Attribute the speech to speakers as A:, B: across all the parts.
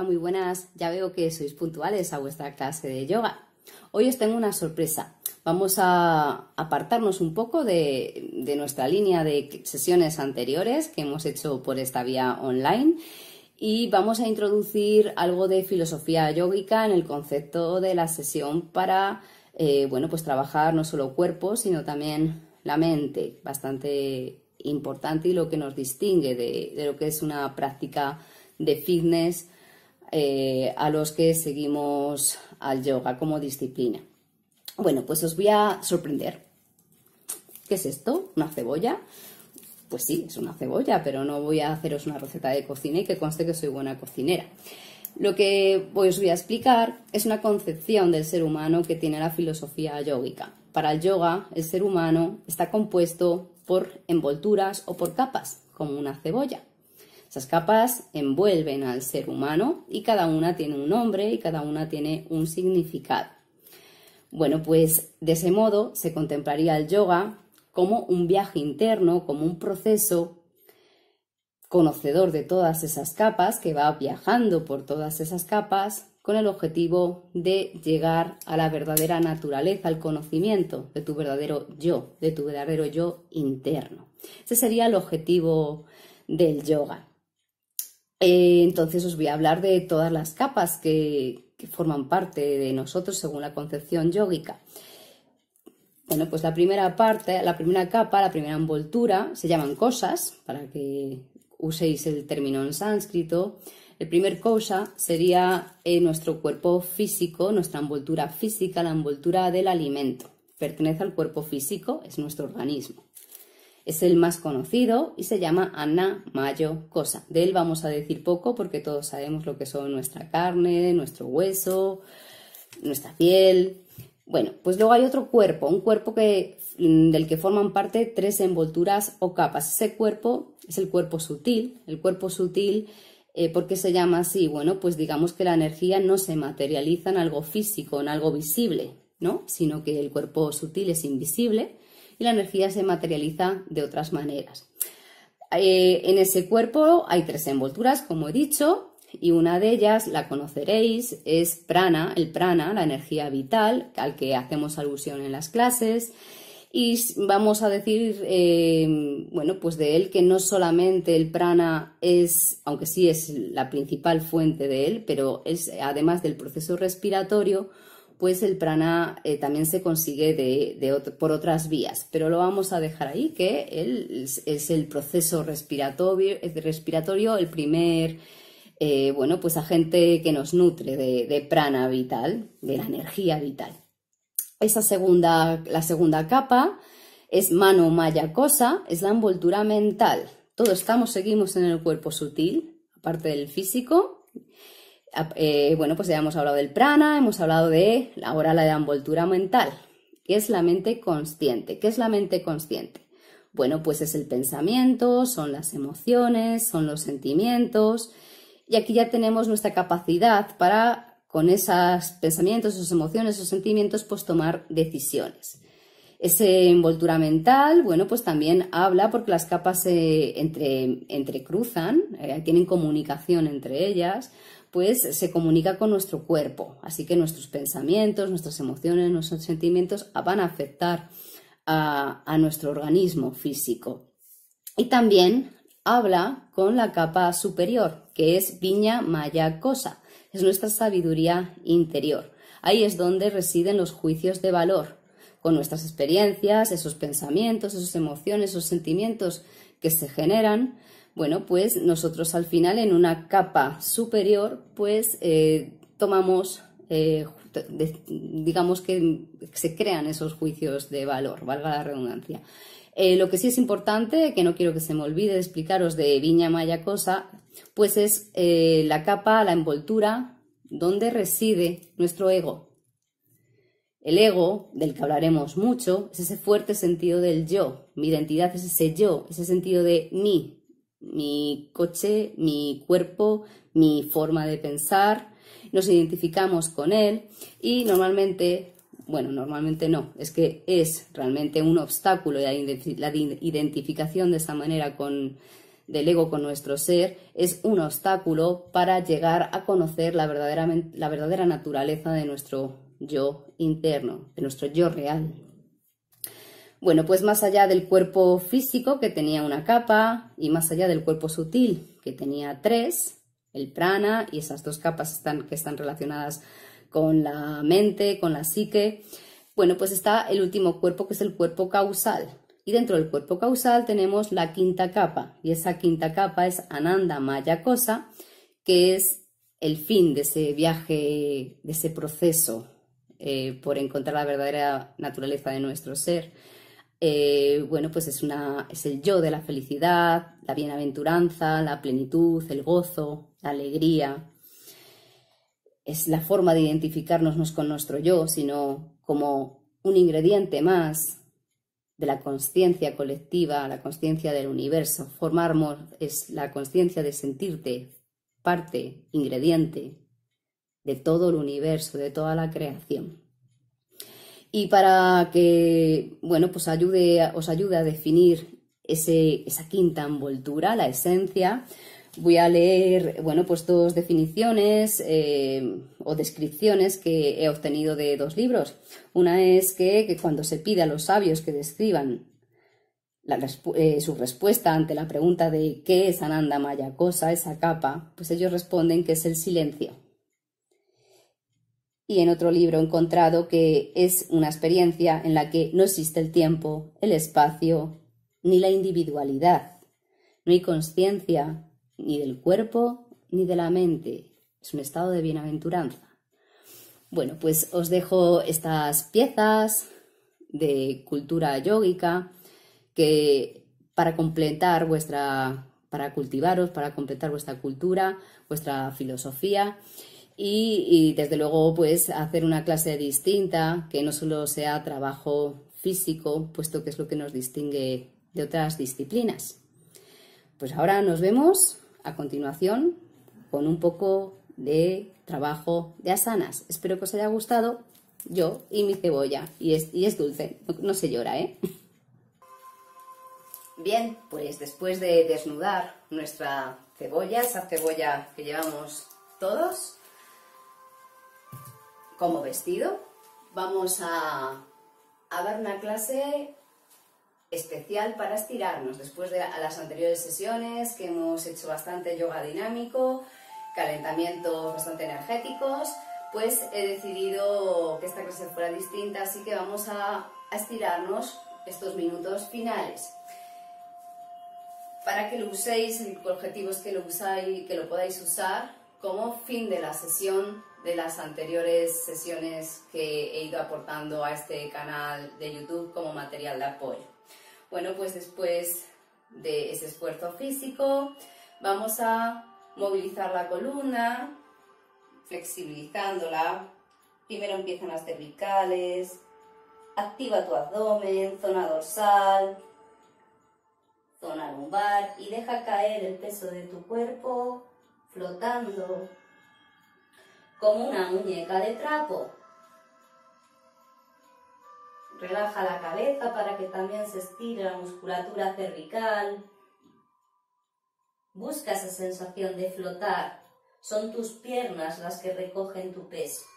A: muy buenas. Ya veo que sois puntuales a vuestra clase de yoga. Hoy os tengo una sorpresa. Vamos a apartarnos un poco de nuestra línea de sesiones anteriores que hemos hecho por esta vía online y vamos a introducir algo de filosofía yógica en el concepto de la sesión para pues trabajar no solo cuerpo, sino también la mente, bastante importante y lo que nos distingue de lo que es una práctica de fitness a los que seguimos al yoga como disciplina. Bueno, pues os voy a sorprender. ¿Qué es esto? ¿Una cebolla? Pues sí, es una cebolla, pero no voy a haceros una receta de cocina y que conste que soy buena cocinera. Lo que os voy a explicar es una concepción del ser humano que tiene la filosofía yógica. Para el yoga, el ser humano está compuesto por envolturas o por capas, como una cebolla. Esas capas envuelven al ser humano y cada una tiene un nombre y cada una tiene un significado. Bueno, pues de ese modo se contemplaría el yoga como un viaje interno, como un proceso conocedor de todas esas capas, que va viajando por todas esas capas con el objetivo de llegar a la verdadera naturaleza, al conocimiento de tu verdadero yo interno. Ese sería el objetivo del yoga. Entonces os voy a hablar de todas las capas que forman parte de nosotros según la concepción yógica. Bueno, pues la primera capa, la primera envoltura, se llaman kosas, para que uséis el término en sánscrito. El primer kosha sería nuestro cuerpo físico, nuestra envoltura física, la envoltura del alimento. Pertenece al cuerpo físico, es nuestro organismo. Es el más conocido y se llama Anna Mayo Kosa. De él vamos a decir poco porque todos sabemos lo que son nuestra carne, nuestro hueso, nuestra piel. Bueno, pues luego hay otro cuerpo, un cuerpo del que forman parte tres envolturas o capas. Ese cuerpo es el cuerpo sutil. El cuerpo sutil, ¿por qué se llama así? Bueno, pues digamos que la energía no se materializa en algo físico, en algo visible, ¿no? Sino que el cuerpo sutil es invisible y la energía se materializa de otras maneras. En ese cuerpo hay tres envolturas, como he dicho, y una de ellas, la conoceréis, es prana, el prana, la energía vital, al que hacemos alusión en las clases. Y vamos a decir, pues de él que no solamente el prana es, aunque sí es la principal fuente de él, pero es, además del proceso respiratorio, pues el prana también se consigue por otras vías, pero lo vamos a dejar ahí, que él es el proceso respiratorio, el primer agente que nos nutre de prana vital, de la energía vital. La segunda capa es mano maya kosa, es la envoltura mental. Todos seguimos en el cuerpo sutil, aparte del físico. Pues ya hemos hablado del prana, hemos hablado de ahora la envoltura mental, que es la mente consciente. ¿Qué es la mente consciente? Bueno, pues es el pensamiento, son las emociones, son los sentimientos, y aquí ya tenemos nuestra capacidad para, con esos pensamientos, esas emociones, esos sentimientos, pues tomar decisiones. Esa envoltura mental, bueno, pues también habla porque las capas se entrecruzan, tienen comunicación entre ellas, pues se comunica con nuestro cuerpo. Así que nuestros pensamientos, nuestras emociones, nuestros sentimientos van a afectar a nuestro organismo físico. Y también habla con la capa superior, que es Viña Maya Kosa, es nuestra sabiduría interior. Ahí es donde residen los juicios de valor, con nuestras experiencias, esos pensamientos, esas emociones, esos sentimientos que se generan. Bueno, pues nosotros al final en una capa superior pues tomamos, digamos que se crean esos juicios de valor, valga la redundancia. Lo que sí es importante, que no quiero que se me olvide de explicaros de Viña Maya Kosa, pues es la capa, la envoltura donde reside nuestro ego. El ego, del que hablaremos mucho, es ese fuerte sentido del yo. Mi identidad es ese yo, ese sentido de mi coche, mi cuerpo, mi forma de pensar. Nos identificamos con él y normalmente no, es que es realmente un obstáculo la identificación de esa manera con del ego con nuestro ser es un obstáculo para llegar a conocer la verdadera naturaleza de nuestro yo interno, de nuestro yo real. Bueno, pues más allá del cuerpo físico, que tenía una capa, y más allá del cuerpo sutil, que tenía 3, el prana y esas 2 capas que están relacionadas con la mente, con la psique, bueno, pues está el último cuerpo, que es el cuerpo causal. Y dentro del cuerpo causal tenemos la 5ª capa, y esa 5ª capa es Ananda Maya Kosa, que es el fin de ese viaje, de ese proceso por encontrar la verdadera naturaleza de nuestro ser. Bueno, pues es el yo de la felicidad, la bienaventuranza, la plenitud, el gozo, la alegría. Es la forma de identificarnos no con nuestro yo, sino como un ingrediente más de la consciencia colectiva, la consciencia del universo. Formarnos es la consciencia de sentirte parte, ingrediente de todo el universo, de toda la creación. Y para que, bueno, pues os ayude a definir esa 5ª envoltura, la esencia, voy a leer, bueno, pues 2 definiciones o descripciones que he obtenido de 2 libros. Una es que cuando se pide a los sabios que describan su respuesta ante la pregunta de ¿qué es Ananda Maya Kosa, esa capa? Pues ellos responden que es el silencio. Y en otro libro he encontrado que es una experiencia en la que no existe el tiempo, el espacio, ni la individualidad. No hay consciencia ni del cuerpo ni de la mente. Es un estado de bienaventuranza. Bueno, pues os dejo estas piezas de cultura yógica que para cultivaros, para completar vuestra cultura, vuestra filosofía. Y desde luego pues hacer una clase distinta, que no solo sea trabajo físico, puesto que es lo que nos distingue de otras disciplinas. Pues ahora nos vemos a continuación con un poco de trabajo de asanas. Espero que os haya gustado. Yo y mi cebolla, y es dulce, no se llora, ¿eh? Bien, pues después de desnudar nuestra cebolla, esa cebolla que llevamos todos como vestido, vamos a dar una clase especial para estirarnos. Después de las anteriores sesiones, que hemos hecho bastante yoga dinámico, calentamientos bastante energéticos, pues he decidido que esta clase fuera distinta, así que vamos a estirarnos estos minutos finales. Para que lo uséis, el objetivo es que lo podáis usar como fin de la sesión, de las anteriores sesiones que he ido aportando a este canal de YouTube como material de apoyo. Bueno, pues después de ese esfuerzo físico, vamos a movilizar la columna, flexibilizándola. Primero empiezan las cervicales, activa tu abdomen, zona dorsal, zona lumbar, y deja caer el peso de tu cuerpo flotando como una muñeca de trapo. Relaja la cabeza para que también se estire la musculatura cervical. Busca esa sensación de flotar. Son tus piernas las que recogen tu peso.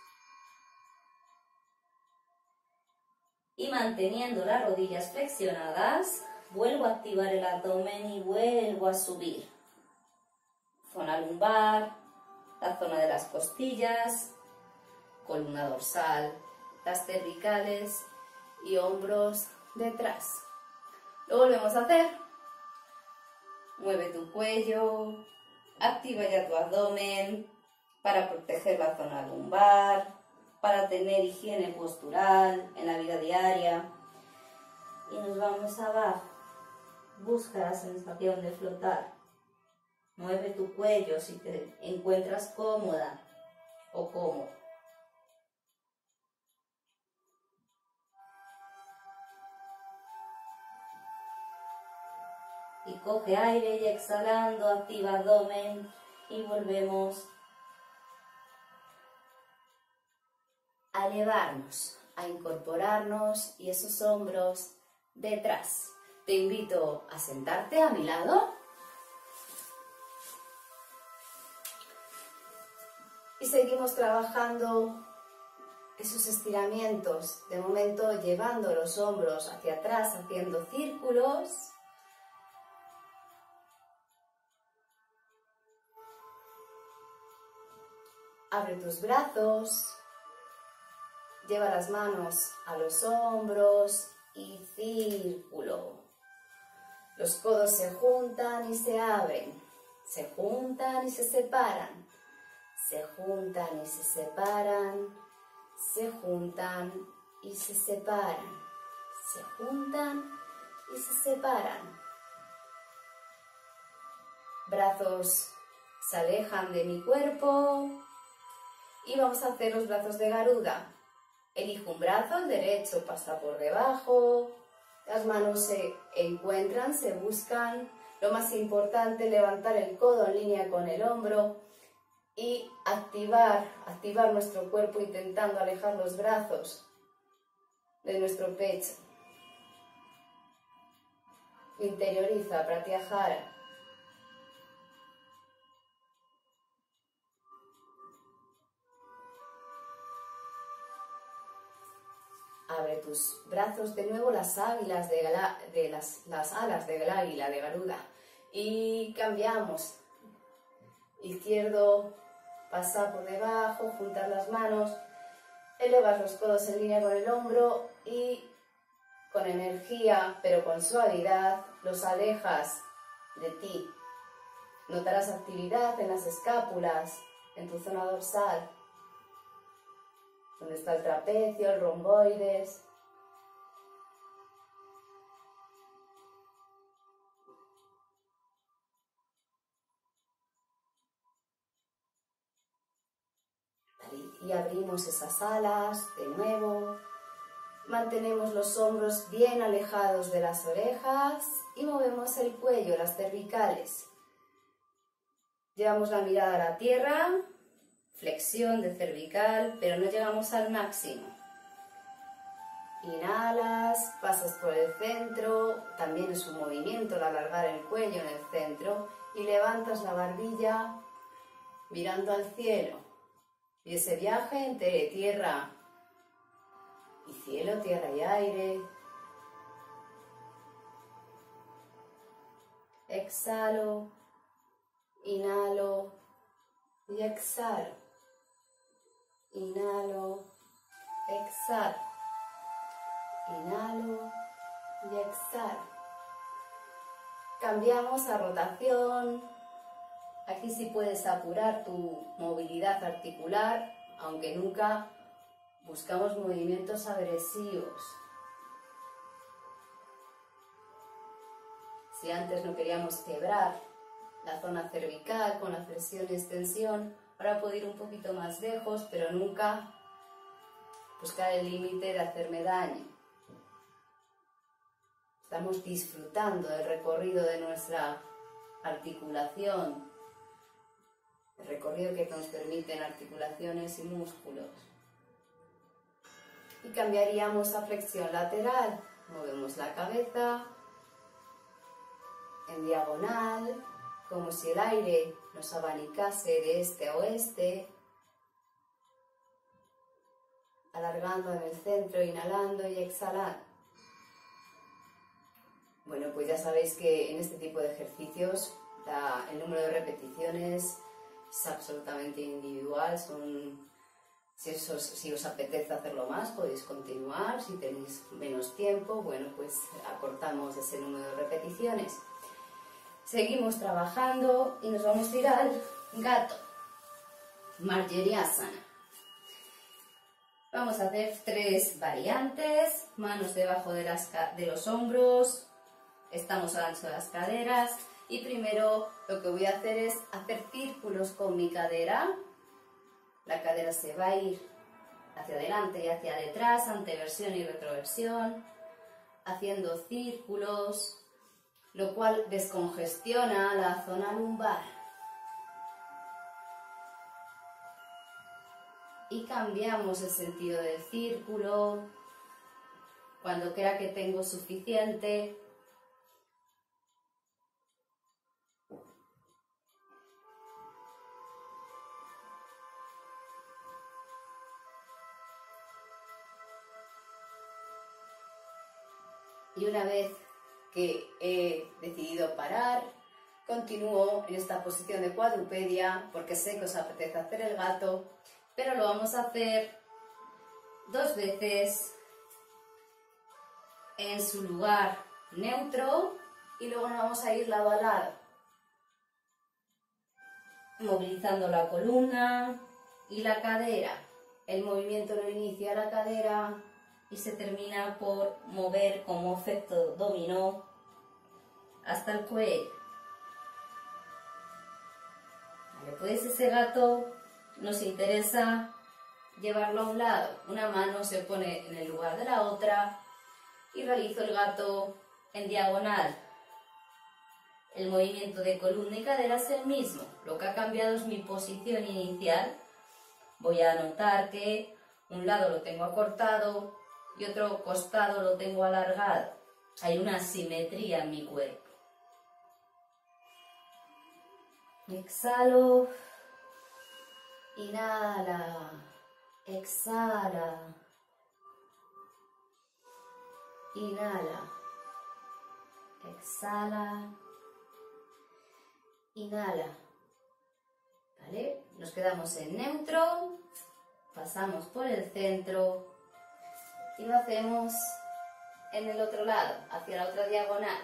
A: Y manteniendo las rodillas flexionadas, vuelvo a activar el abdomen y vuelvo a subir. Zona lumbar, la zona de las costillas, columna dorsal, las cervicales y hombros detrás. Lo volvemos a hacer. Mueve tu cuello, activa ya tu abdomen para proteger la zona lumbar, para tener higiene postural en la vida diaria. Y nos vamos abajo. Busca la sensación de flotar. Mueve tu cuello si te encuentras cómoda o cómodo. Y coge aire y exhalando, activa abdomen y volvemos a elevarnos, a incorporarnos y esos hombros detrás. Te invito a sentarte a mi lado Y seguimos trabajando esos estiramientos, de momento llevando los hombros hacia atrás, haciendo círculos. Abre tus brazos, lleva las manos a los hombros y círculo. Los codos se juntan y se abren, se juntan y se separan, se juntan y se separan, se juntan y se separan, se juntan y se separan. Brazos se alejan de mi cuerpo y vamos a hacer los brazos de Garuda. Elijo un brazo, el derecho pasa por debajo, las manos se encuentran, se buscan. Lo más importante, levantar el codo en línea con el hombro y activar nuestro cuerpo intentando alejar los brazos de nuestro pecho. Interioriza Pratyahara. Abre tus brazos de nuevo, las águilas las alas del águila de Garuda. Y cambiamos. Izquierdo pasa por debajo, juntas las manos, elevas los codos en línea con el hombro y con energía, pero con suavidad, los alejas de ti. Notarás actividad en las escápulas, en tu zona dorsal, donde está el trapecio, el romboides. Y abrimos esas alas de nuevo. Mantenemos los hombros bien alejados de las orejas y movemos el cuello, las cervicales. Llevamos la mirada a la tierra, flexión de cervical, pero no llegamos al máximo. Inhalas, pasas por el centro, también es un movimiento el alargar el cuello en el centro y levantas la barbilla mirando al cielo. Y ese viaje entre tierra y cielo, tierra y aire. Exhalo, inhalo y exhalo. Inhalo, exhalo. Inhalo y exhalo. Cambiamos a rotación. Aquí sí puedes apurar tu movilidad articular, aunque nunca buscamos movimientos agresivos. Si antes no queríamos quebrar la zona cervical con la flexión y extensión, ahora puedo ir un poquito más lejos, pero nunca buscar el límite de hacerme daño. Estamos disfrutando del recorrido de nuestra articulación, el recorrido que nos permiten articulaciones y músculos. Y cambiaríamos a flexión lateral. Movemos la cabeza en diagonal, como si el aire nos abanicase de este a oeste, alargando en el centro, inhalando y exhalando. Bueno, pues ya sabéis que en este tipo de ejercicios el número de repeticiones es absolutamente individual. Si os apetece hacerlo más, podéis continuar. Si tenéis menos tiempo, bueno, pues acortamos ese número de repeticiones. Seguimos trabajando y nos vamos a ir al gato, Marjariasana. Vamos a hacer 3 variantes, manos debajo de los hombros, estamos al ancho de las caderas y primero lo que voy a hacer es hacer círculos con mi cadera. La cadera se va a ir hacia adelante y hacia detrás, anteversión y retroversión, haciendo círculos, lo cual descongestiona la zona lumbar. Y cambiamos el sentido del círculo. Cuando crea que tengo suficiente, Y una vez que he decidido parar, continúo en esta posición de cuadrupedia porque sé que os apetece hacer el gato, pero lo vamos a hacer 2 veces en su lugar neutro y luego nos vamos a ir lado a lado, movilizando la columna y la cadera. El movimiento lo inicia la cadera y se termina por mover como efecto dominó hasta el cuello. Vale, pues ese gato nos interesa llevarlo a un lado. Una mano se pone en el lugar de la otra y realizo el gato en diagonal. El movimiento de columna y cadera es el mismo. Lo que ha cambiado es mi posición inicial. Voy a notar que un lado lo tengo acortado y otro costado lo tengo alargado. Hay una simetría en mi cuerpo. Exhalo, inhala, exhala, inhala, exhala, inhala. ¿Vale? Nos quedamos en neutro, pasamos por el centro y lo hacemos en el otro lado, hacia la otra diagonal.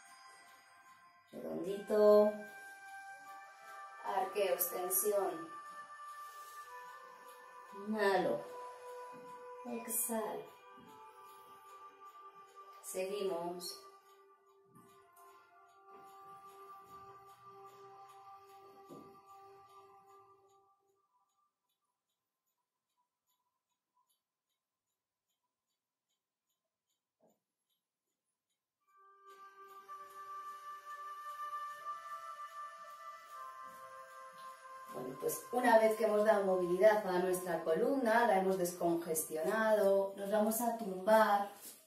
A: Redondito, arqueo, extensión. Inhalo, exhalo. Seguimos. Bueno, pues una vez que hemos dado movilidad a nuestra columna, la hemos descongestionado, nos vamos a tumbar.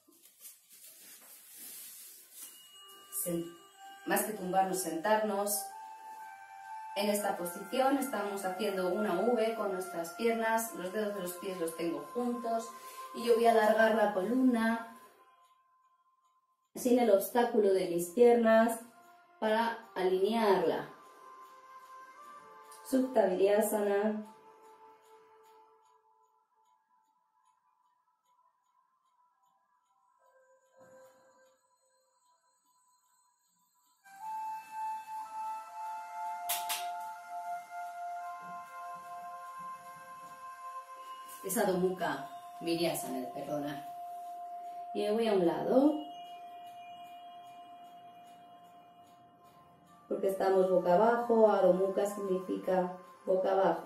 A: Más que tumbarnos, sentarnos. En esta posición estamos haciendo una V con nuestras piernas, los dedos de los pies los tengo juntos y yo voy a alargar la columna sin el obstáculo de mis piernas para alinearla. Supta Viryasana. Es Adho Mukha Viryasana, perdona. Y me voy a un lado, porque estamos boca abajo. Adho Mukha significa boca abajo.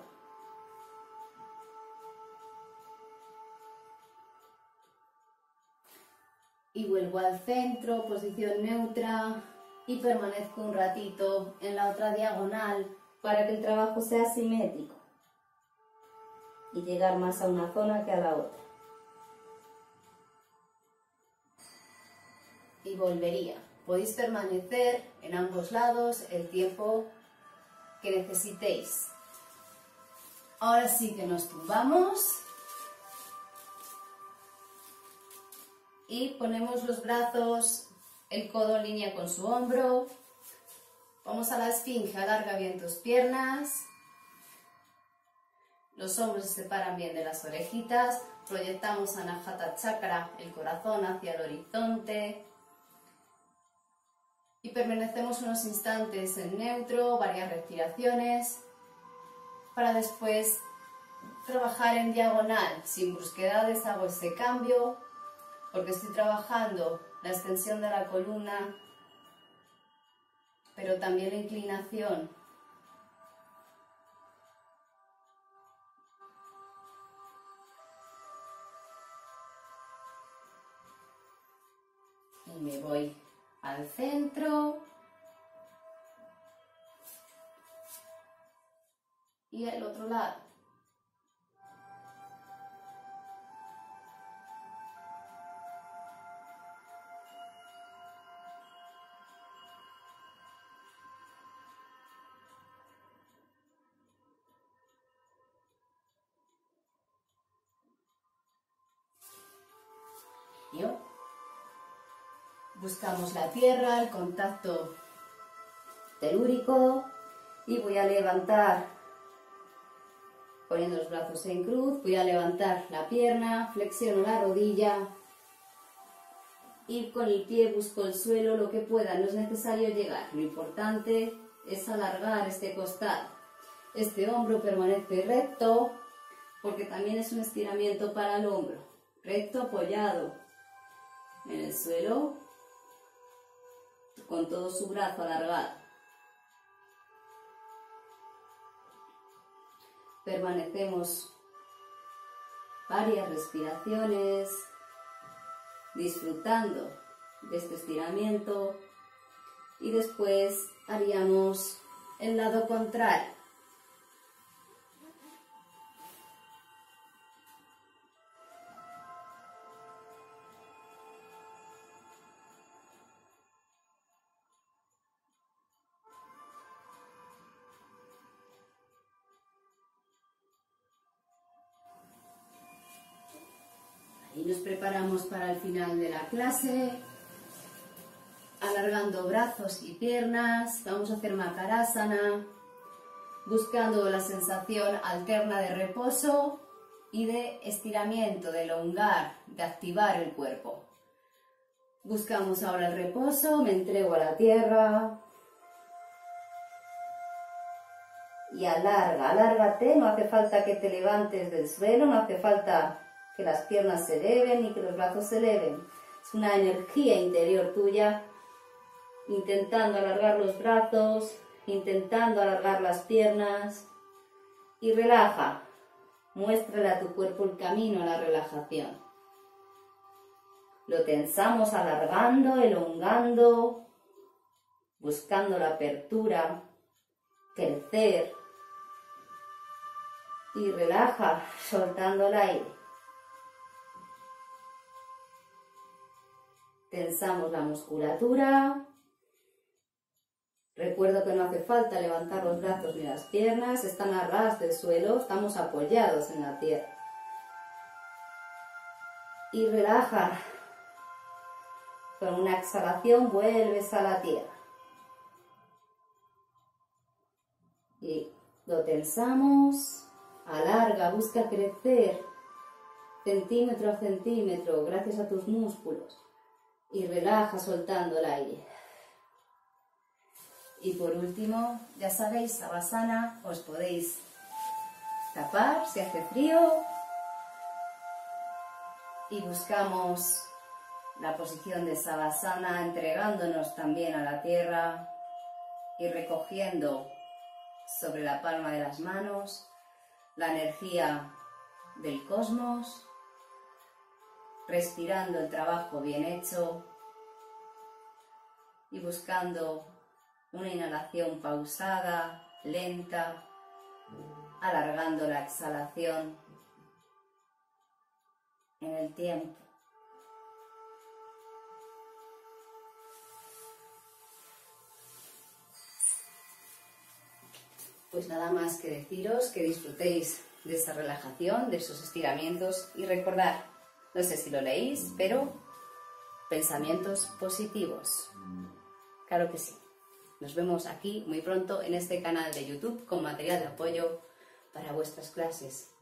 A: Y vuelvo al centro, posición neutra, y permanezco un ratito en la otra diagonal para que el trabajo sea simétrico y llegar más a una zona que a la otra. Y volvería. Podéis permanecer en ambos lados el tiempo que necesitéis. Ahora sí que nos tumbamos y ponemos los brazos, el codo en línea con su hombro. Vamos a la esfinge, alarga bien tus piernas. Los hombros se separan bien de las orejitas. Proyectamos Anahata Chakra, el corazón, hacia el horizonte. Y permanecemos unos instantes en neutro, varias respiraciones, para después trabajar en diagonal. Sin brusquedades hago ese cambio, porque estoy trabajando la extensión de la columna, pero también la inclinación. Y me voy al centro y al otro lado. Yo. Buscamos la tierra, el contacto telúrico y voy a levantar, poniendo los brazos en cruz, voy a levantar la pierna, flexiono la rodilla y con el pie busco el suelo lo que pueda, no es necesario llegar, lo importante es alargar este costado. Este hombro permanece recto porque también es un estiramiento para el hombro, recto apoyado en el suelo con todo su brazo alargado. Permanecemos varias respiraciones disfrutando de este estiramiento y después haríamos el lado contrario. Y nos preparamos para el final de la clase, alargando brazos y piernas. Vamos a hacer Makarasana, buscando la sensación alterna de reposo y de estiramiento, de elongar, de activar el cuerpo. Buscamos ahora el reposo, me entrego a la tierra y alárgate, no hace falta que te levantes del suelo, no hace falta que las piernas se eleven ni que los brazos se eleven. Es una energía interior tuya, intentando alargar los brazos, intentando alargar las piernas y relaja. Muéstrale a tu cuerpo el camino a la relajación. Lo tensamos alargando, elongando, buscando la apertura, crecer y relaja, soltando el aire. Tensamos la musculatura. Recuerdo que no hace falta levantar los brazos ni las piernas, están a ras del suelo, estamos apoyados en la tierra. Y relaja. Con una exhalación vuelves a la tierra. Y lo tensamos, alarga, busca crecer centímetro a centímetro gracias a tus músculos. Y relaja soltando el aire. Y por último, ya sabéis, Savasana, os podéis tapar si hace frío. Y buscamos la posición de Savasana, entregándonos también a la tierra y recogiendo sobre la palma de las manos la energía del cosmos, respirando el trabajo bien hecho y buscando una inhalación pausada, lenta, alargando la exhalación en el tiempo. Pues nada más que deciros que disfrutéis de esa relajación, de esos estiramientos y recordad, no sé si lo leéis, pero pensamientos positivos. Claro que sí. Nos vemos aquí muy pronto en este canal de YouTube con material de apoyo para vuestras clases.